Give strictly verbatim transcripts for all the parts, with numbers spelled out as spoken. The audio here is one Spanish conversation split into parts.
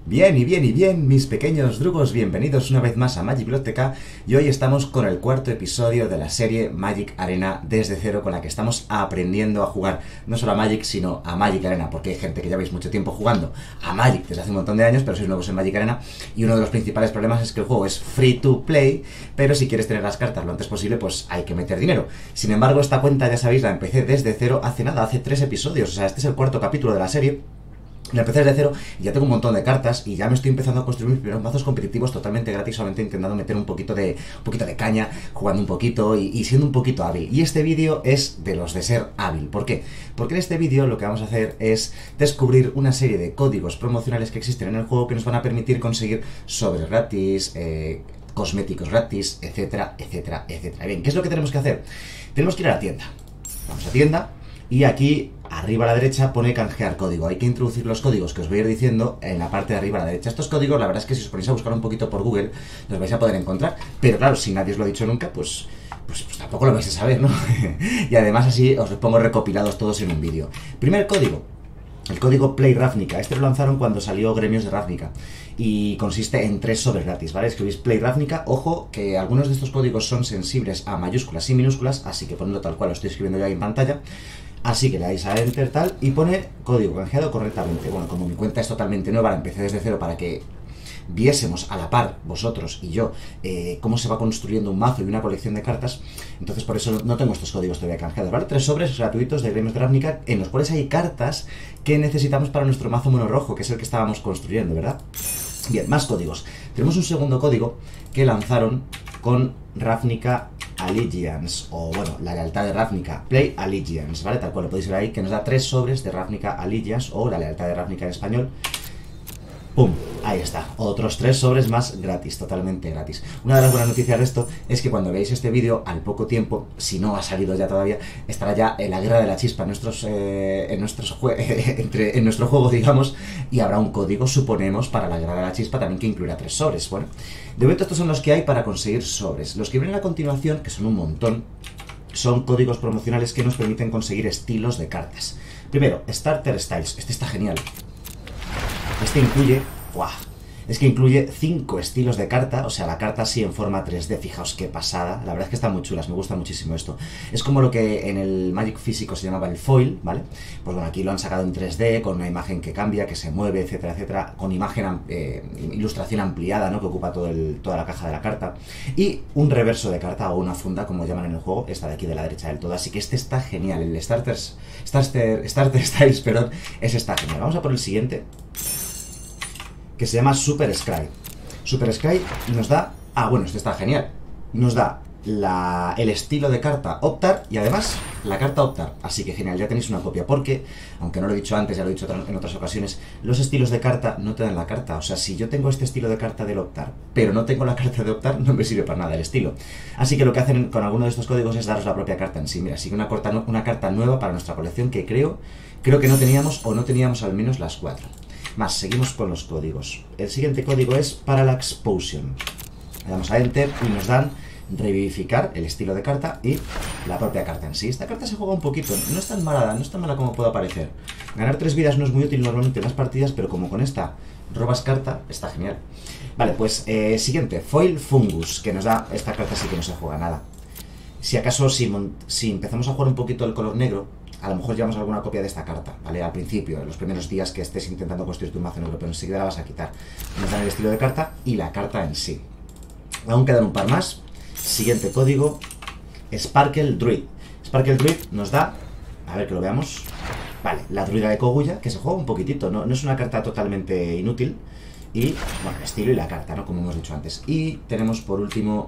Bien y bien y bien, mis pequeños drugos, bienvenidos una vez más a Magic Biblioteca y hoy estamos con el cuarto episodio de la serie Magic Arena desde cero con la que estamos aprendiendo a jugar no solo a Magic sino a Magic Arena, porque hay gente que lleváis mucho tiempo jugando a Magic desde hace un montón de años pero sois nuevos en Magic Arena y uno de los principales problemas es que el juego es free to play, pero si quieres tener las cartas lo antes posible pues hay que meter dinero. Sin embargo, esta cuenta ya sabéis la empecé desde cero hace nada, hace tres episodios, o sea este es el cuarto capítulo de la serie. La empecé desde cero y ya tengo un montón de cartas y ya me estoy empezando a construir mis primeros mazos competitivos totalmente gratis, solamente intentando meter un poquito de un poquito de caña, jugando un poquito y, y siendo un poquito hábil. Y este vídeo es de los de ser hábil. ¿Por qué? Porque en este vídeo lo que vamos a hacer es descubrir una serie de códigos promocionales que existen en el juego que nos van a permitir conseguir sobres gratis, eh, cosméticos gratis, etcétera, etcétera, etcétera. Bien, ¿qué es lo que tenemos que hacer? Tenemos que ir a la tienda. Vamos a tienda y aquí arriba a la derecha pone canjear código. Hay que introducir los códigos que os voy a ir diciendo en la parte de arriba a la derecha. Estos códigos, la verdad es que si os ponéis a buscar un poquito por Google, los vais a poder encontrar. Pero claro, si nadie os lo ha dicho nunca, pues, pues, pues tampoco lo vais a saber, ¿no? Y además así os los pongo recopilados todos en un vídeo. Primer código. El código Play Ravnica. Este lo lanzaron cuando salió Gremios de Ravnica. Y consiste en tres sobres gratis, ¿vale? Escribís Play Ravnica. Ojo, que algunos de estos códigos son sensibles a mayúsculas y minúsculas, así que ponedlo tal cual, lo estoy escribiendo yo ahí en pantalla. Así que le dais a Enter tal y pone código canjeado correctamente. Bueno, como mi cuenta es totalmente nueva, la empecé desde cero para que viésemos a la par, vosotros y yo, eh, cómo se va construyendo un mazo y una colección de cartas. Entonces por eso no tengo estos códigos todavía canjeados, ¿vale? Tres sobres gratuitos de Gremios de Ravnica en los cuales hay cartas que necesitamos para nuestro mazo mono rojo, que es el que estábamos construyendo, ¿verdad? Bien, más códigos. Tenemos un segundo código que lanzaron con Ravnica Allegiance, o bueno, la lealtad de Ravnica, Play Allegiance, ¿vale? Tal cual lo podéis ver ahí, que nos da tres sobres de Ravnica Allegiance, o la lealtad de Ravnica en español. ¡Pum! Ahí está, otros tres sobres más gratis, totalmente gratis. Una de las buenas noticias de esto es que cuando veáis este vídeo, al poco tiempo, si no ha salido ya todavía, estará ya en la guerra de la chispa en, nuestros, eh, en, nuestros entre, en nuestro juego, digamos, y habrá un código, suponemos, para la guerra de la chispa también que incluirá tres sobres. Bueno, de momento estos son los que hay para conseguir sobres. Los que vienen a continuación, que son un montón, son códigos promocionales que nos permiten conseguir estilos de cartas. Primero, Starter Styles. Este está genial. Este incluye, ¡guau! Es que incluye cinco estilos de carta, o sea, la carta así en forma tres D, fijaos qué pasada, la verdad es que están muy chulas, me gusta muchísimo esto. Es como lo que en el Magic físico se llamaba el foil, ¿vale? Pues bueno, aquí lo han sacado en tres D, con una imagen que cambia, que se mueve, etcétera, etcétera, con imagen, eh, ilustración ampliada, ¿no? Que ocupa todo el, toda la caja de la carta, y un reverso de carta o una funda, como llaman en el juego, esta de aquí de la derecha del todo, así que este está genial, el Starters, Starter, Starter Styles, perdón, ese está genial. Vamos a por el siguiente, que se llama Super Scry. Super Scry nos da... Ah, bueno, este está genial. Nos da la, el estilo de carta Optar y además la carta Optar. Así que genial, ya tenéis una copia. Porque, aunque no lo he dicho antes, ya lo he dicho en otras ocasiones, los estilos de carta no te dan la carta. O sea, si yo tengo este estilo de carta del Optar, pero no tengo la carta de Optar, no me sirve para nada el estilo. Así que lo que hacen con alguno de estos códigos es daros la propia carta en sí. Mira, sigue una, corta, una carta nueva para nuestra colección que creo, creo que no teníamos o no teníamos al menos las cuatro. Más, seguimos con los códigos. El siguiente código es Parallax Potion. Le damos a Enter y nos dan revivificar, el estilo de carta y la propia carta en sí. Esta carta se juega un poquito, no es tan mala, no es tan mala como pueda parecer. Ganar tres vidas no es muy útil normalmente en las partidas, pero como con esta robas carta, está genial. Vale, pues eh, siguiente, Foil Fungus, que nos da, esta carta sí que no se juega nada. Si acaso, si, si empezamos a jugar un poquito el color negro, a lo mejor llevamos alguna copia de esta carta, ¿vale? Al principio, en los primeros días que estés intentando construir tu mazo negro, pero enseguida la vas a quitar. Nos dan el estilo de carta y la carta en sí. Aún quedan un par más. Siguiente código, Sparkle Druid. Sparkle Druid nos da, a ver que lo veamos, vale, la druida de Koguya, que se juega un poquitito, no, no es una carta totalmente inútil. Y, bueno, el estilo y la carta, ¿no? Como hemos dicho antes. Y tenemos por último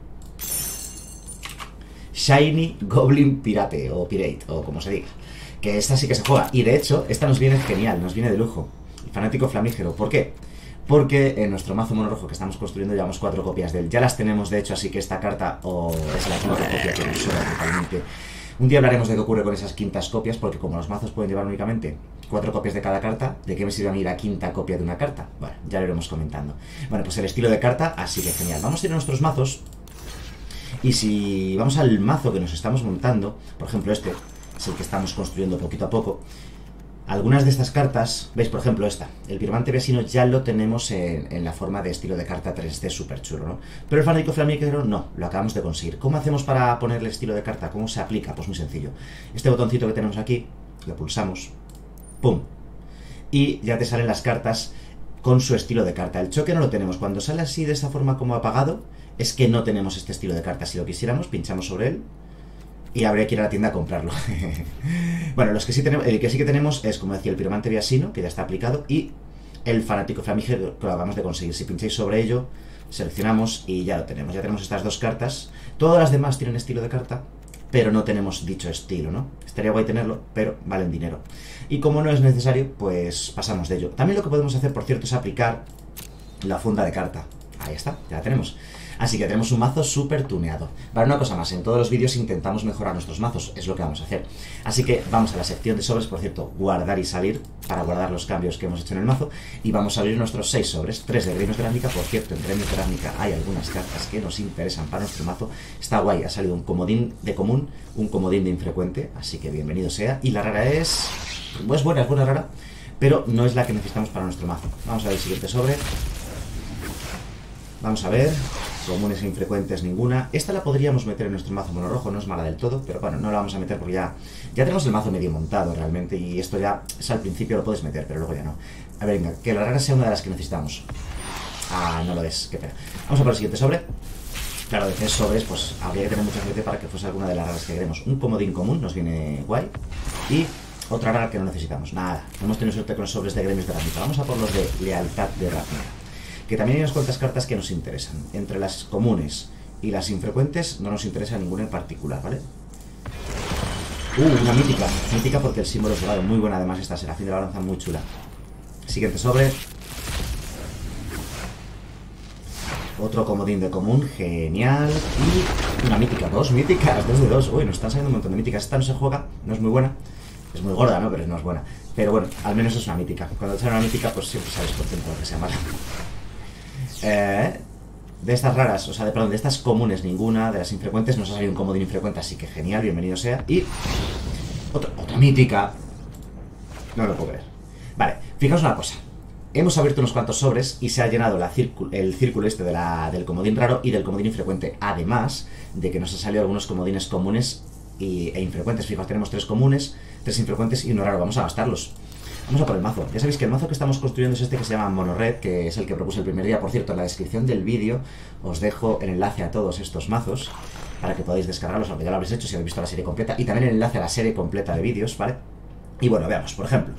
Shiny Goblin Pirate, o Pirate, o como se diga, que esta sí que se juega, y de hecho, esta nos viene genial, nos viene de lujo, el fanático flamígero. ¿Por qué? Porque en nuestro mazo mono rojo que estamos construyendo llevamos cuatro copias de él, ya las tenemos de hecho, así que esta carta oh, es la quinta copia que nos sobra totalmente. Un día hablaremos de qué ocurre con esas quintas copias, porque como los mazos pueden llevar únicamente cuatro copias de cada carta, ¿de qué me sirve a mí la quinta copia de una carta? Bueno, ya lo iremos comentando. Bueno, pues el estilo de carta, así que genial. Vamos a ir a nuestros mazos. Y si vamos al mazo que nos estamos montando, por ejemplo este es el que estamos construyendo poquito a poco, Algunas de estas cartas, veis por ejemplo esta, el Piromante Viasino ya lo tenemos en, en la forma de estilo de carta tres D súper chulo, ¿no? Pero el Fanático Flamígero no, lo acabamos de conseguir. ¿Cómo hacemos para ponerle estilo de carta? ¿Cómo se aplica? Pues muy sencillo. Este botoncito que tenemos aquí, lo pulsamos, ¡pum! Y ya te salen las cartas con su estilo de carta. El choque no lo tenemos. Cuando sale así de esta forma como apagado, es que no tenemos este estilo de carta. Si lo quisiéramos, pinchamos sobre él y habría que ir a la tienda a comprarlo. Bueno, los que sí tenemos, el que sí que tenemos es, como decía, el Piromante Viasino, que ya está aplicado, y el Fanático Flamígero, que lo acabamos de conseguir. Si pincháis sobre ello, seleccionamos y ya lo tenemos. Ya tenemos estas dos cartas. Todas las demás tienen estilo de carta, pero no tenemos dicho estilo, ¿no? Estaría guay tenerlo, pero valen dinero. Y como no es necesario, pues pasamos de ello. También lo que podemos hacer, por cierto, es aplicar la funda de carta. Ahí está, ya la tenemos. Así que tenemos un mazo súper tuneado. Vale, una cosa más, en todos los vídeos intentamos mejorar nuestros mazos, es lo que vamos a hacer. Así que vamos a la sección de sobres, por cierto, guardar y salir, para guardar los cambios que hemos hecho en el mazo. Y vamos a abrir nuestros seis sobres, tres de Gremios de Ravnica. Por cierto, en Gremios de Ravnica hay algunas cartas que nos interesan para nuestro mazo. Está guay, ha salido un comodín de común, un comodín de infrecuente, así que bienvenido sea. Y la rara es... pues buena, es buena rara, pero no es la que necesitamos para nuestro mazo. Vamos a ver el siguiente sobre. Vamos a ver, comunes e infrecuentes ninguna. Esta la podríamos meter en nuestro mazo mono rojo, no es mala del todo, pero bueno, no la vamos a meter porque ya, ya tenemos el mazo medio montado realmente, y esto ya es al principio lo puedes meter, pero luego ya no. A ver, venga, que la rara sea una de las que necesitamos. Ah, no lo es, qué pena. Vamos a por el siguiente sobre. Claro, de tres sobres, pues habría que tener mucha suerte para que fuese alguna de las raras que queremos. Un comodín común nos viene guay, y otra rara que no necesitamos. Nada, no hemos tenido suerte con los sobres de Gremios de Ravnica. Vamos a por los de Lealtad de Ravnica, que también hay unas cuantas cartas que nos interesan. Entre las comunes y las infrecuentes no nos interesa ninguna en particular, ¿vale? Uh, una mítica. Mítica porque el símbolo es dorado. Muy buena además esta Serafín de la Balanza, muy chula. Siguiente sobre. Otro comodín de común, genial. Y una mítica, dos míticas, dos de dos. Uy, nos están saliendo un montón de míticas. Esta no se juega, no es muy buena. Es muy gorda, ¿no? Pero no es buena. Pero bueno, al menos es una mítica. Cuando te sale una mítica, pues siempre sabes por tiempo que sea mala. Eh, de estas raras, o sea, de, perdón, de estas comunes ninguna, de las infrecuentes nos ha salido un comodín infrecuente, así que genial, bienvenido sea. Y otra, otra mítica. No lo puedo creer. Vale, fijaos una cosa. Hemos abierto unos cuantos sobres y se ha llenado la círculo, el círculo este de la, del comodín raro y del comodín infrecuente, además de que nos han salido algunos comodines comunes y, e infrecuentes. Fijaos, tenemos tres comunes, tres infrecuentes y uno raro. Vamos a gastarlos. Vamos a por el mazo. Ya sabéis que el mazo que estamos construyendo es este que se llama Mono Red, que es el que propuse el primer día. Por cierto, en la descripción del vídeo os dejo el enlace a todos estos mazos para que podáis descargarlos, aunque ya lo habéis hecho si habéis visto la serie completa, y también el enlace a la serie completa de vídeos, ¿vale? Y bueno, veamos, por ejemplo,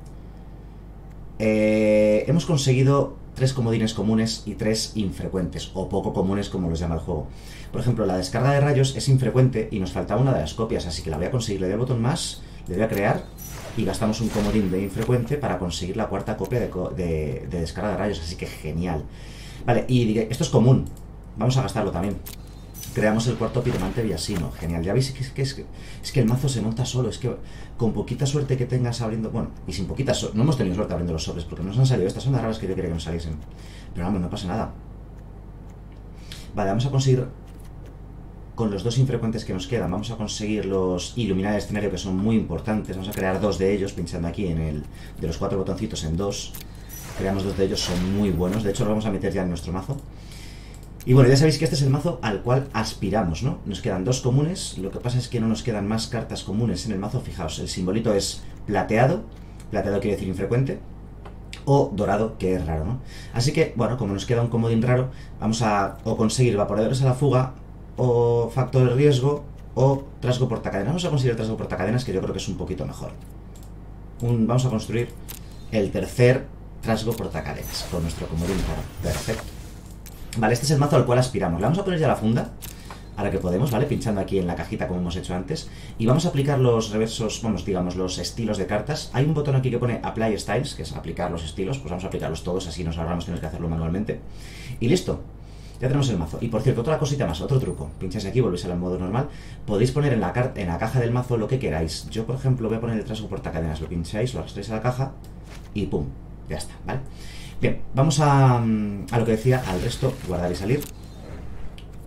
eh, hemos conseguido tres comodines comunes y tres infrecuentes, o poco comunes como los llama el juego. Por ejemplo, la descarga de rayos es infrecuente y nos faltaba una de las copias, así que la voy a conseguir. Le doy el botón más, le voy a crear y gastamos un comodín de infrecuente para conseguir la cuarta copia de, de, de descarga de rayos, así que genial. Vale, y diré, esto es común, vamos a gastarlo también. Creamos el cuarto Piromante Viasino, genial. Ya veis que es, que es, es que el mazo se monta solo, es que con poquita suerte que tengas abriendo, bueno, y sin poquita suerte, no hemos tenido suerte abriendo los sobres porque nos han salido, estas son las raras que yo quería que nos saliesen, pero vamos, no pasa nada. Vale, vamos a conseguir con los dos infrecuentes que nos quedan, vamos a conseguir los iluminar el escenario, que son muy importantes. Vamos a crear dos de ellos, pinchando aquí en el de los cuatro botoncitos en dos. Creamos dos de ellos, son muy buenos, de hecho los vamos a meter ya en nuestro mazo. Y bueno, ya sabéis que este es el mazo al cual aspiramos, ¿no? Nos quedan dos comunes, lo que pasa es que no nos quedan más cartas comunes en el mazo. Fijaos, el simbolito es plateado, plateado quiere decir infrecuente, o dorado, que es raro, ¿no? Así que, bueno, como nos queda un comodín raro, vamos a o conseguir vaporadores a la fuga, o factor de riesgo, o trasgo portacadenas. Vamos a conseguir el trasgo portacadenas, que yo creo que es un poquito mejor. Un, vamos a construir el tercer trasgo portacadenas con nuestro comodín raro. Perfecto. Vale, este es el mazo al cual aspiramos. Le vamos a poner ya la funda, ahora que podemos, ¿vale? Pinchando aquí en la cajita como hemos hecho antes. Y vamos a aplicar los reversos, vamos, digamos, los estilos de cartas. Hay un botón aquí que pone Apply Styles, que es aplicar los estilos. Pues vamos a aplicarlos todos, así nos ahorramos tener que hacerlo manualmente. Y listo. Ya tenemos el mazo. Y por cierto, otra cosita más, otro truco. Pincháis aquí, volvéis al modo normal. Podéis poner en la, en la caja del mazo lo que queráis. Yo, por ejemplo, voy a poner el trasgo portacadenas. Lo pincháis, lo arrastráis a la caja y pum, ya está, ¿vale? Bien, vamos a, a lo que decía, al resto, guardar y salir.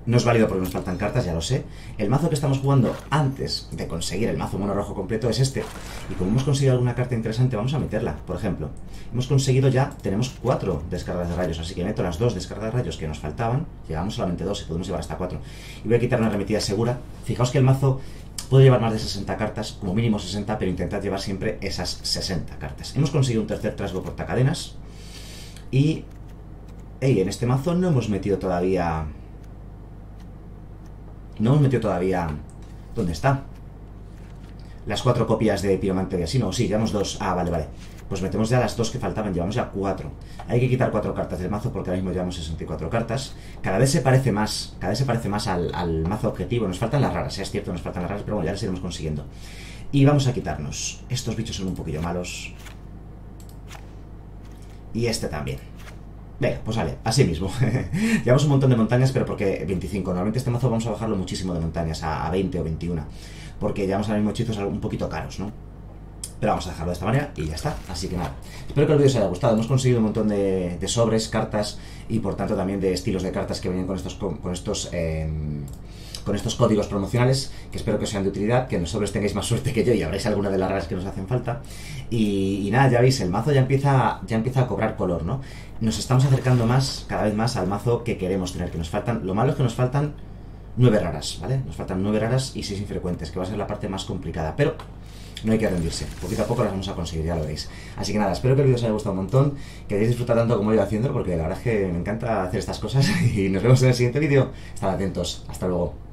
No es válido porque nos faltan cartas, ya lo sé. El mazo que estamos jugando antes de conseguir el mazo mono rojo completo es este. Y como hemos conseguido alguna carta interesante, vamos a meterla. Por ejemplo, hemos conseguido ya, tenemos cuatro descargas de rayos, así que meto las dos descargas de rayos que nos faltaban. Llegamos solamente dos y podemos llevar hasta cuatro. Y voy a quitar una arremetida segura. Fijaos que el mazo puede llevar más de sesenta cartas, como mínimo sesenta, pero intentad llevar siempre esas sesenta cartas. Hemos conseguido un tercer trasgo portacadenas. Y... Ey, en este mazo no hemos metido todavía... No hemos metido todavía... ¿Dónde está? Las cuatro copias de Piromante de Asino. Sí, llevamos dos. Ah, vale, vale. Pues metemos ya las dos que faltaban. Llevamos ya cuatro. Hay que quitar cuatro cartas del mazo porque ahora mismo llevamos sesenta y cuatro cartas. Cada vez se parece más. Cada vez se parece más al, al mazo objetivo. Nos faltan las raras. Es cierto, nos faltan las raras, pero bueno, ya las iremos consiguiendo. Y vamos a quitarnos. Estos bichos son un poquillo malos. Y este también. Venga, pues vale, así mismo. Llevamos un montón de montañas, pero porque veinticinco. Normalmente este mazo vamos a bajarlo muchísimo de montañas, a, a veinte o veintiuno. Porque llevamos ahora mismo hechizos un poquito caros, ¿no? Pero vamos a dejarlo de esta manera y ya está. Así que nada, espero que el vídeo os haya gustado. Hemos conseguido un montón de, de sobres, cartas y por tanto también de estilos de cartas que venían con estos... Con, con estos eh, con estos códigos promocionales, que espero que os sean de utilidad, que en los sobres tengáis más suerte que yo y habréis alguna de las raras que nos hacen falta. Y, y nada, ya veis, el mazo ya empieza, ya empieza a cobrar color, ¿no? Nos estamos acercando más, cada vez más, al mazo que queremos tener, que nos faltan, lo malo es que nos faltan nueve raras, ¿vale? Nos faltan nueve raras y seis infrecuentes, que va a ser la parte más complicada, pero no hay que rendirse, poquito a poco las vamos a conseguir, ya lo veréis. Así que nada, espero que el vídeo os haya gustado un montón, que hayáis disfrutado tanto como yo haciéndolo, porque la verdad es que me encanta hacer estas cosas y nos vemos en el siguiente vídeo. Estad atentos, hasta luego.